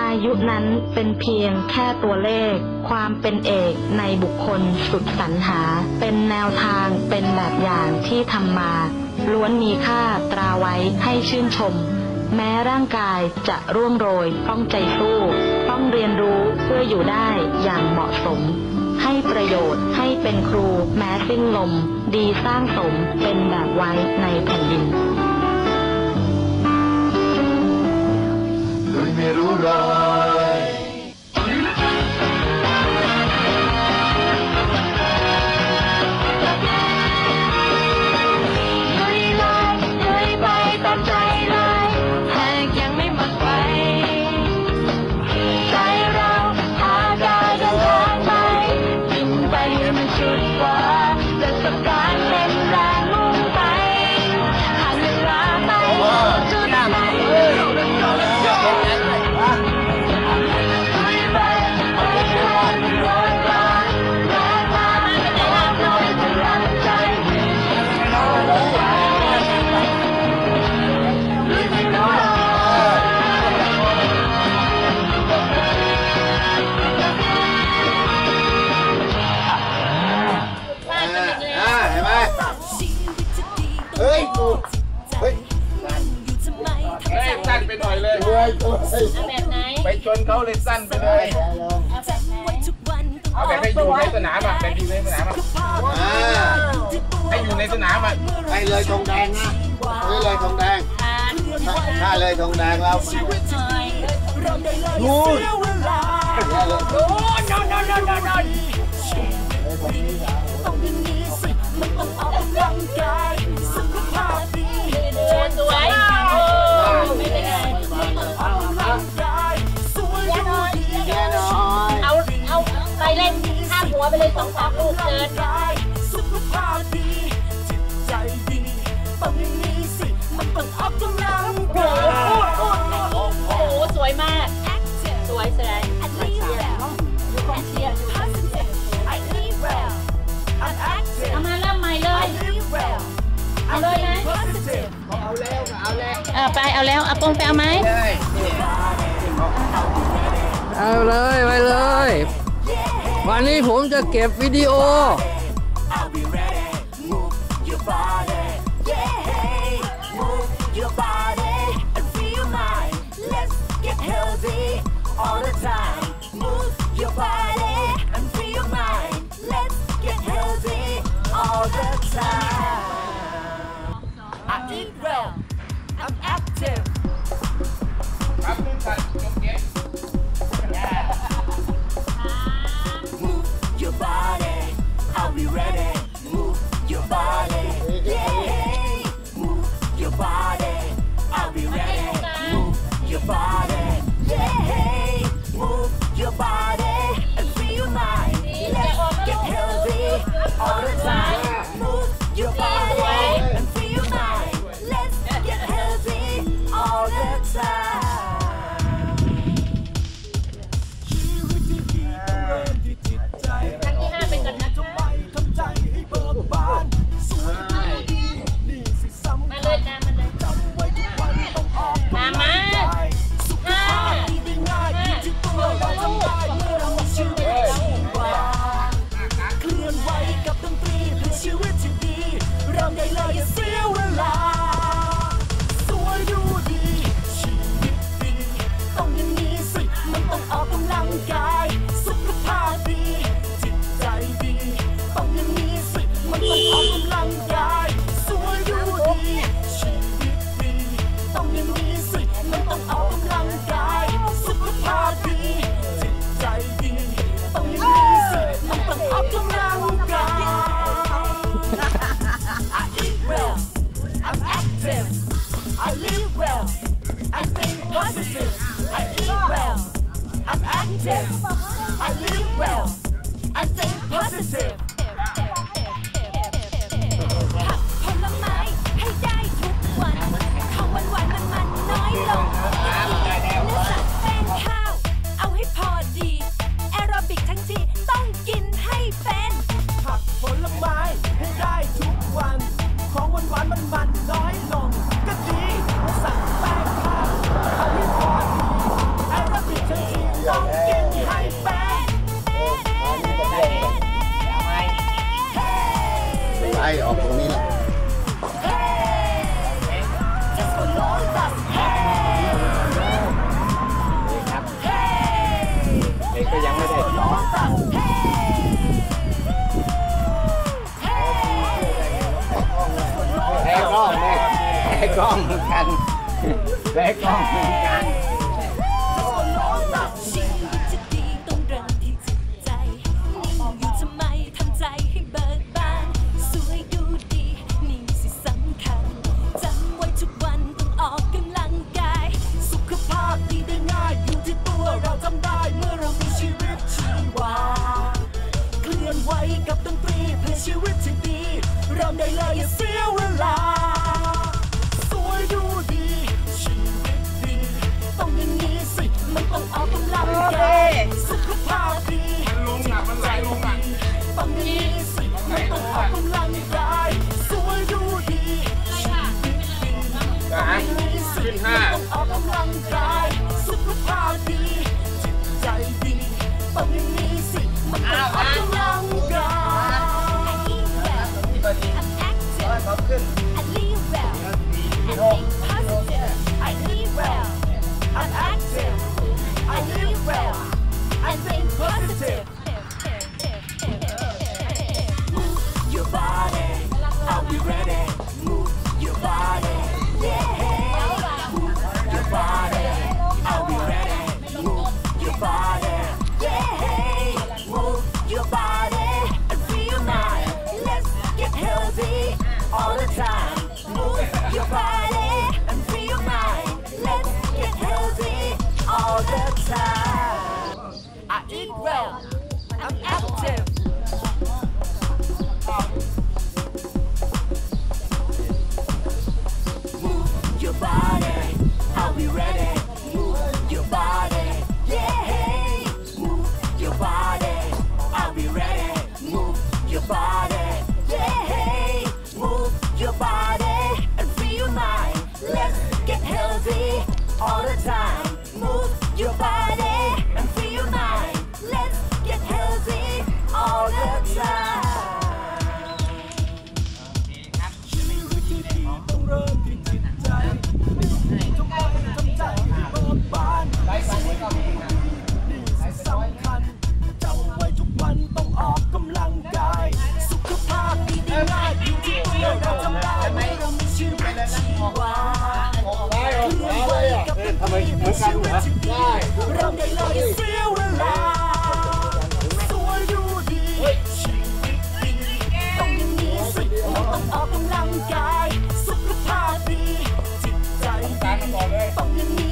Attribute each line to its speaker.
Speaker 1: อายุนั้นเป็นเพียงแค่ตัวเลขความเป็นเอกในบุคคลสุดสรรหาเป็นแนวทางเป็นแบบอย่างที่ทำมาล้วนมีค่าตราไว้ให้ชื่นชมแม้ร่างกายจะร่วงโรยต้องใจสู้ต้องเรียนรู้เพื่ออยู่ได้อย่างเหมาะสมให้ประโยชน์ให้เป็นครูแม้สิ้นลมดีสร้างสมเป็นแบบไว้ในแผ่นดิน
Speaker 2: ไม่รู้รอย
Speaker 3: ลุยเลยลุยไปตามใจเลยหากยังไม่หมดไปใจเราพาได้เดินทางไปยิ่งไปให้มันสุดกว่าประสบการณ์เป็นแรงมุ่งไปหากเวลาไปจุดไหน
Speaker 4: สั้นไปหน่อยเลยแบบไหนไปชนเขาเลยสั้นไปเลยเอาแบบให้อยู่ในสนามอ่ะแบบอยู่ในสนามอ่ะให้อยู่ในสนามอ่ะ
Speaker 2: ให้เลยธงแดงนะให้เลยธงแดงถ้าเลยธงแดงแล้วนู่น
Speaker 4: สวยไม่เป็นไรเอาไปเล่นข้ามหัวไปเลย2-3 ลูกเกินสุขภาพดีจิตใจดีต้องอย่างนี้สิมันต้องออกกำลังกายโอ้โหสวยมากสวยแสดงเอามาเริ่มใหม่เลยเอาเลยนะ
Speaker 2: เอาแล้ว
Speaker 4: ไปเอาแล้วเอาปงไปเอาไหม
Speaker 5: เอาเลยไปเลยวันนี้ผมจะเก็บวิดีโอ
Speaker 3: I'm active. Move your body. I'll be ready. Move your body. Yeah. Move your body. I'll be ready. Move your body. Yeah. Move your body and free your mind. Let's get healthy all the time. Move your body and free your mind. Let's get healthy all the time.
Speaker 4: ครั้งที่5เป็นกันนะมาเลยนะมาเลยมา
Speaker 3: เคลื่อนไหวกับดนตรีเพื่อชีวิตที่ดีเริ่มได้เลยอย่าเสียเวลาสวยดูดีชีวิตดีต้องอย่างนี้สิมันต้องออกกำลังกายสุขภาพดีจิตใจดีต้องอย่างนี้สิมันต้องออกกำลังกายสวยดูดีชีวิตดีต้องอย่างนี้สิมันต้องออกกำลังกายสุขภาพดีจิตใจดีต้องอย่างนี้สิมันต้องออกกำลังกาย I eat well I'm active I live well I think positive I eat well I'm active I live well I think positive ผักผลไม้ให้ได้ทุกวันของหวานมันน้อยลงเนื้อสัตว์เป็นข้าวเอาให้พอดีแอโรบิกทั้งทีต้องกินให้เป็นผักผลไม้ให้ได้ทุกวันของหวานมันน้อยลงก็ดีเนื้อสัตว์แป้งข้าวเอาให้พอดีแอโรบิกทั้ง
Speaker 2: แบกกล้องเหมือนกัน
Speaker 3: ชีวิตจะดีต้องเริ่มที่จิตใจนิ่งอยู่ทำไมทำใจให้เบิกบานสวยดูดีนี่สิสำคัญจำไว้ทุกวันต้องออกกำลังกายสุขภาพดีได้ง่ายอยู่ที่ตัวเราทำได้เมื่อเรามีชีวิตชีวาเคลื่อนไหวกับดนตรีเพื่อชีวิตที่ดีเริ่มได้เลยอย่าเสียเวลาสวยดูดีชีวิตดีต้องอย่างนี้สิมันต้องออกกำลังกายสุขภาพดีมันไหลลงอ่ะต้องอย่างนี้สิมันต้องออกกำลังกายสวยดูดีชีวิตดีต้องอย่างนี้สิมันต้องออกกำลังกายสุขภาพดีจิตใจดีต้องอย่างนี้สิมันต้องออกกำลังกาย I live well, I think positive, I live well, I'm active, I live well, I think positive. Move your body, I'll be ready. Move your body, yeah. Move your body, I'll be ready. Move your body, yeah. Move your body and free your mind. Let's get healthy all the time. Move your body and free your mind. Let's get healthy all the time. I eat well, I'm active. Move your body, I'll be ready. Move your body, yeah. Move your body, I'll be ready. Move your body, yeah. Move your body and free your mind. Let's get healthy all the time. Move your body and free your mind. Let's get healthy all the time. ชีวิตที่ดีต้องเริ่มที่จิตใจทำไมทำใจให้เบิกบานนี่สิสำคัญจำไว้ทุกวันต้องออกกำลังกายสุขภาพดีได้ง่ายอยู่ที่ตัวเราทำได้เมื่อเรามีชีวิตชีวาเคลื่อนไหวกับดนตรีเพื่อชีวิตที่ดีเริ่มได้เลยอย่าเสียเวลาสวยดูดีชีวิตดีต้องอย่างนี้สิมันต้องออกกำลังกายสุขภาพดีจิตใจดีต้องอย่างนี้